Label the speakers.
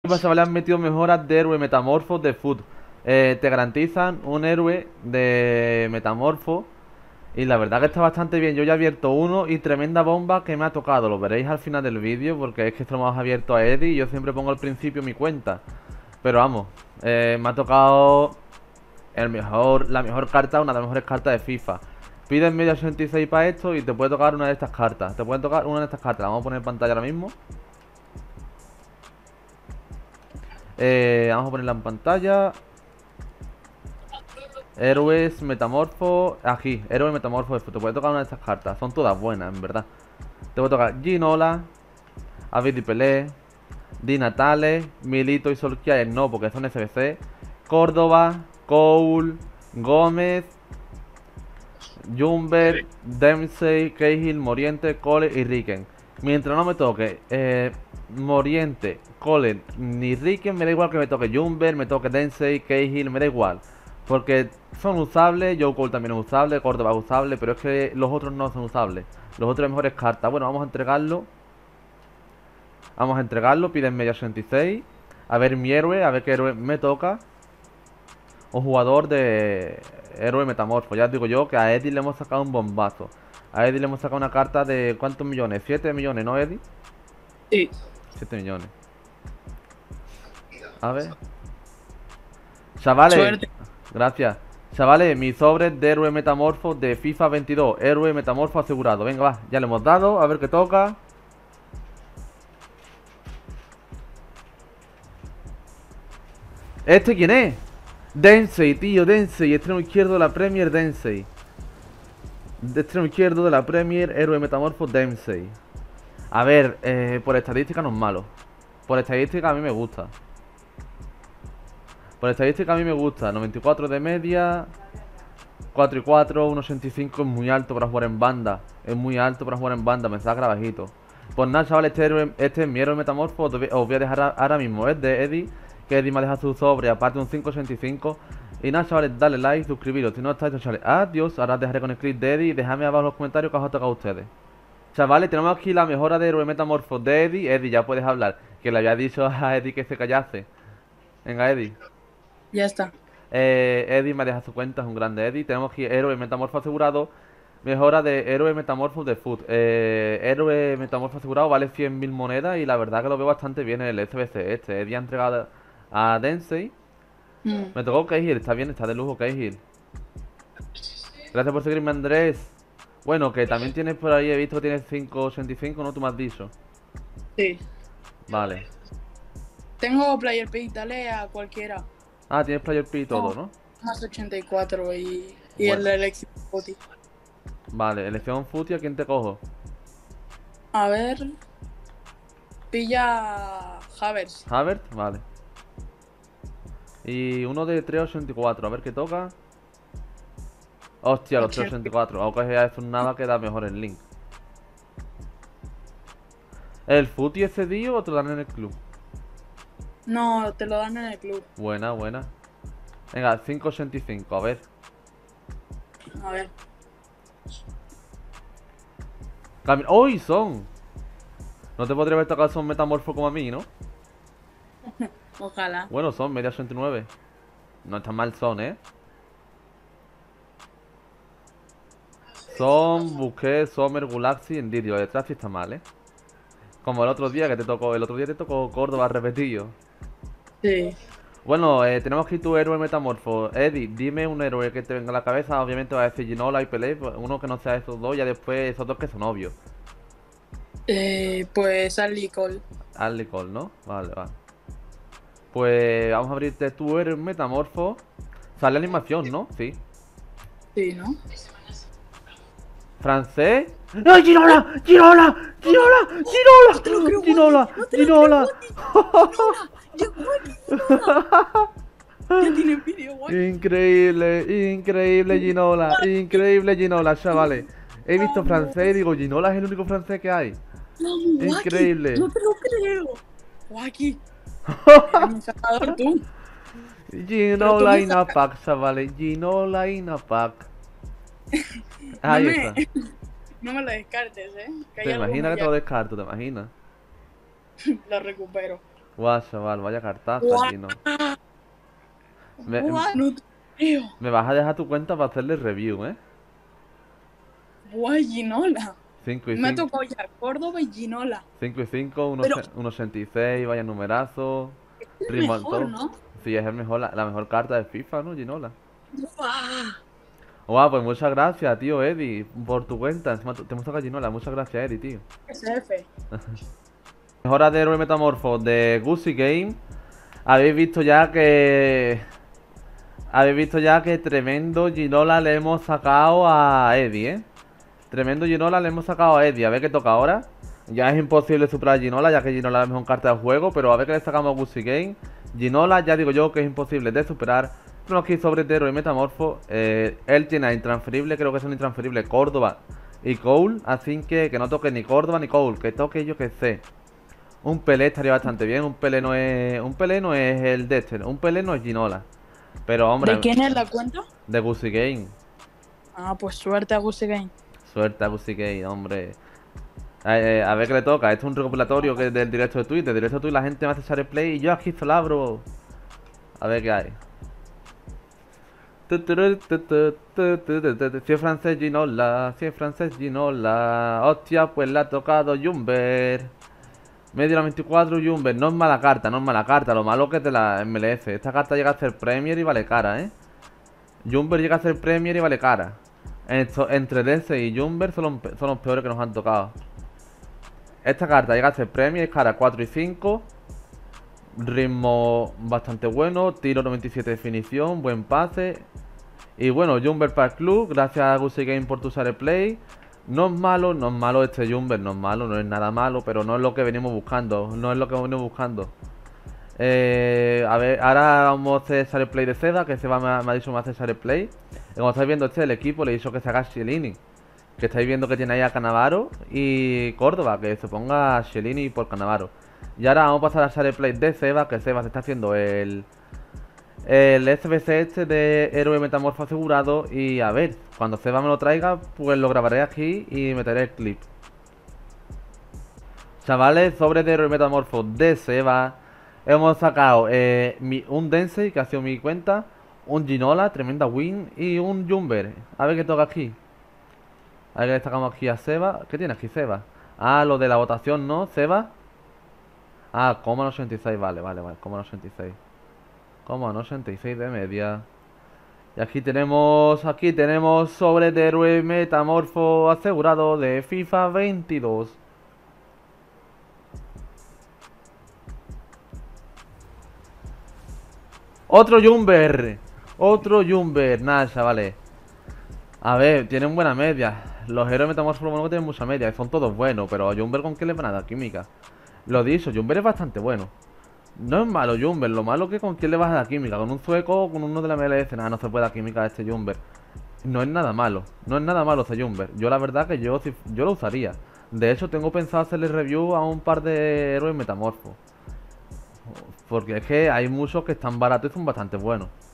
Speaker 1: pasa? Vale, han metido mejoras de héroe metamorfo de food. Te garantizan un héroe de metamorfo. Y la verdad que está bastante bien. Yo ya he abierto uno y tremenda bomba que me ha tocado. Lo veréis al final del vídeo porque es que esto lo hemos abierto a Eddie y yo siempre pongo al principio mi cuenta. Pero vamos, me ha tocado la mejor carta, una de las mejores cartas de FIFA. Pides media 86 para esto y te puede tocar una de estas cartas. Te puede tocar una de estas cartas. La vamos a poner en pantalla ahora mismo. Vamos a ponerla en pantalla. Héroes metamorfo. Aquí, héroe metamorfo. Te puede tocar una de estas cartas. Son todas buenas, en verdad. Te puede tocar Ginola, Abidi Pelé, Di Natale, Milito y Solskjaer no, porque son SBC. Córdoba, Cole, Gómez, Jumber, Dempsey, Cahill, Moriente, Cole y Ricken. Mientras no me toque Moriente, Cole ni Ricken, me da igual que me toque Jumber, me toque Dempsey, Cahill, me da igual. Porque son usables, Joe Cole también es usable, Córdoba es usable, pero es que los otros no son usables. Los otros mejores cartas. Bueno, vamos a entregarlo. Vamos a entregarlo, piden media 66. A ver mi héroe, a ver qué héroe me toca. Un jugador de héroe metamorfo. Ya os digo yo que a Eddie le hemos sacado un bombazo. A Eddie le hemos sacado una carta de ¿cuántos millones? 7 millones, ¿no, Eddie?
Speaker 2: Sí.
Speaker 1: 7 millones. A ver. Chavales,
Speaker 2: Suerte.
Speaker 1: gracias. Chavales, mi sobre de héroe metamorfo de FIFA 22. Héroe metamorfo asegurado. Venga, va, ya le hemos dado. A ver qué toca. ¿Este quién es? Dempsey, tío, Dempsey, extremo izquierdo de la Premier, Dempsey. De extremo izquierdo de la Premier, héroe metamorfo, Dempsey. A ver, por estadística no es malo. Por estadística a mí me gusta. Por estadística a mí me gusta. 94 de media, 4 y 4, 1,85 es muy alto para jugar en banda. Es muy alto para jugar en banda, me saca bajito. Pues nada, chavales, este es mi héroe metamorfo. Os voy a dejar ahora mismo, es de Eddie. Que Eddie me ha dejado su sobre, aparte un 5,85. Y nada, chavales, dale like, suscribiros. Si no estáis, chavales, adiós. Ahora os dejaré con el clip de Eddie. Y dejadme abajo en los comentarios que os ha tocado a ustedes. Chavales, tenemos aquí la mejora de héroe metamorfo de Eddie. Eddie, ya puedes hablar. Que le había dicho a Eddie que se callase. Venga, Eddie.
Speaker 2: Ya está.
Speaker 1: Eddie me deja su cuenta, es un grande Eddie. Tenemos aquí héroe metamorfo asegurado. Mejora de héroe metamorfo de food. Héroe metamorfo asegurado vale 100.000 monedas. Y la verdad que lo veo bastante bien en el SBC este. Eddie ha entregado a Dempsey. Me tocó Cahill, está bien, está de lujo Cahill. Gracias por seguirme, Andrés. Bueno, que también tienes por ahí, he visto que tienes 5,85, ¿no? Tú me has dicho.
Speaker 2: Sí.
Speaker 1: Vale.
Speaker 2: Tengo Player Pick, dale a cualquiera.
Speaker 1: Ah, tienes Player P y todo, ¿no?
Speaker 2: Más 84 y
Speaker 1: Bueno.
Speaker 2: el de elección Footy.
Speaker 1: Vale, elección Footy, ¿a quién te cojo?
Speaker 2: A ver. Pilla Havers.
Speaker 1: Havertz, vale. Y uno de 3,84, a ver qué toca. Hostia, los 3,84. Aunque ya es un nada, queda mejor el link. ¿El Footy ese día o te lo dan en el club?
Speaker 2: No, te lo dan en el club.
Speaker 1: Buena, buena. Venga, 5,85, a ver.
Speaker 2: A ver.
Speaker 1: ¡Uy, son! No te podría haber tocado son metamorfo como a mí, ¿no?
Speaker 2: Ojalá.
Speaker 1: Bueno, son media 69. No está mal son, ¿eh? Son, Busquets, Sommer, Gulaxi, Endidio. Detrás sí está mal, ¿eh? Como el otro día que te tocó. El otro día te tocó Córdoba repetido.
Speaker 2: Sí.
Speaker 1: Bueno, tenemos aquí tu héroe metamorfo. Eddie, dime un héroe que te venga a la cabeza. Obviamente va a decir Ginola y Pelé. Uno que no sea esos dos. Ya después esos dos que son obvios.
Speaker 2: Pues Ali Cole.
Speaker 1: Ashley Cole, ¿no? Vale, vale. Pues vamos a abrirte tu héroe metamorfo. Sale animación, ¿no? Sí.
Speaker 2: Sí, ¿no?
Speaker 1: ¿Francés? ¡Ay, Ginola! ¡Ginola! ¡Ginola! ¡Ginola! ¡Ginola! ¡Ginola!
Speaker 2: Ya tiene vídeo, guay.
Speaker 1: Increíble, increíble Ginola, increíble Ginola, chavales. He visto francés y digo, Ginola es el único francés que hay.
Speaker 2: No,
Speaker 1: Increíble.
Speaker 2: No te lo creo. Guaki. Eres un sacador tú.
Speaker 1: Ginola in a pack, chavales. Ginola in a pack. Ahí está.
Speaker 2: No me lo descartes, Que hay
Speaker 1: ¿Te
Speaker 2: alguno
Speaker 1: imaginas que te
Speaker 2: ya
Speaker 1: lo descarto? ¿Te imaginas?
Speaker 2: lo recupero.
Speaker 1: Guau, chaval, vaya cartaza,
Speaker 2: Guau,
Speaker 1: Gino. Me,
Speaker 2: guau, no te creo.
Speaker 1: me vas a dejar tu cuenta para hacerle review, ¿eh?
Speaker 2: Guau, Ginola.
Speaker 1: 5 y
Speaker 2: Me ha
Speaker 1: 5,
Speaker 2: tocado ya Córdoba y Ginola.
Speaker 1: 5 y 5,
Speaker 2: Pero
Speaker 1: 1,86, vaya numerazo.
Speaker 2: es el
Speaker 1: Ritmo al
Speaker 2: mejor,
Speaker 1: top.
Speaker 2: ¿no?
Speaker 1: Sí, es el mejor, la mejor carta de FIFA, ¿no, Ginola?
Speaker 2: Guau.
Speaker 1: Guau, pues muchas gracias, tío Eddie, por tu cuenta. Encima te hemos sacado Ginola, muchas gracias, Eddie, tío.
Speaker 2: SF.
Speaker 1: Mejora de héroe metamorfo de Gucci Game. Habéis visto ya que. Habéis visto ya que tremendo Ginola le hemos sacado a Eddie, ¿eh? Tremendo Ginola le hemos sacado a Eddie. A ver qué toca ahora. Ya es imposible superar a Ginola, ya que Ginola es la mejor carta del juego. Pero a ver qué le sacamos a Gucci Game. Ginola, ya digo yo que es imposible de superar. Pero aquí sobre de héroe metamorfo. Él tiene a intransferible, creo que son intransferibles Córdoba y Cole. Así que no toque ni Córdoba ni Cole. Que toque yo que sé. Un Pelé estaría bastante bien. Un Pelé no es. Un Pelé no es el Dexter. Un Pelé no es Ginola. Pero hombre,
Speaker 2: ¿De quién es la cuenta?
Speaker 1: de Gucci Game.
Speaker 2: Ah, pues suerte a Goose Game.
Speaker 1: Suerte a Gucci Game, hombre. A ver qué le toca. Esto es un recopilatorio que es del directo de Twitch. Del directo de Twitch la gente me hace echar el play y yo aquí celebro. A ver qué hay. Si es francés Ginola, si es francés Ginola. Hostia, pues le ha tocado Jumber. Medio la 24 Jumber. No es mala carta, no es mala carta. Lo malo que es de la MLS. Esta carta llega a ser Premier y vale cara, ¿eh? Jumber llega a ser Premier y vale cara. Entre DC y Jumber son los peores que nos han tocado. Esta carta llega a ser Premier, es cara 4 y 5. Ritmo bastante bueno. Tiro 97 de definición, buen pase. Y bueno, Jumber para el club. Gracias a Gucci Game por tu usar play. No es malo, no es malo este Jumber, no es malo, no es nada malo, pero no es lo que venimos buscando, no es lo que venimos buscando. A ver, ahora vamos a hacer share play de Seda, que Seba me ha dicho que me hace share play. Y como estáis viendo, este es el equipo, le he dicho que se haga Chiellini. Que estáis viendo que tiene ahí a Cannavaro y Córdoba, que se ponga Chiellini por Cannavaro. Y ahora vamos a pasar a share play de Seba, que Seba se está haciendo el SBC este de héroe metamorfo asegurado. Y a ver, cuando Seba me lo traiga, pues lo grabaré aquí y meteré el clip. Chavales, sobre de héroe metamorfo de Seba. Hemos sacado un Densei, que ha sido mi cuenta. Un Ginola, tremenda win. Y un Jumber. A ver qué toca aquí. A ver qué le sacamos aquí a Seba. ¿Qué tiene aquí Seba? Ah, lo de la votación, ¿no, Seba? Ah, coma 86, vale, coma 86. Coma 86 de media. Y aquí tenemos sobre de héroe metamorfo asegurado de FIFA 22. Otro Jumber. Otro Jumber. Nada, chavales. A ver, tienen buena media. Los héroes metamorfos lo bueno que tienen mucha media. Son todos buenos, pero a Jumber con qué le van a dar química. Lo dicho, Jumber es bastante bueno. No es malo Jumber, lo malo que con quién le vas a dar química. Con un sueco o con uno de la MLS. Nada, no se puede dar química a este Jumber. No es nada malo. No es nada malo este Jumber. Yo la verdad que yo lo usaría. De hecho, tengo pensado hacerle review a un par de héroes metamorfos. Porque es que hay muchos que están baratos y son bastante buenos.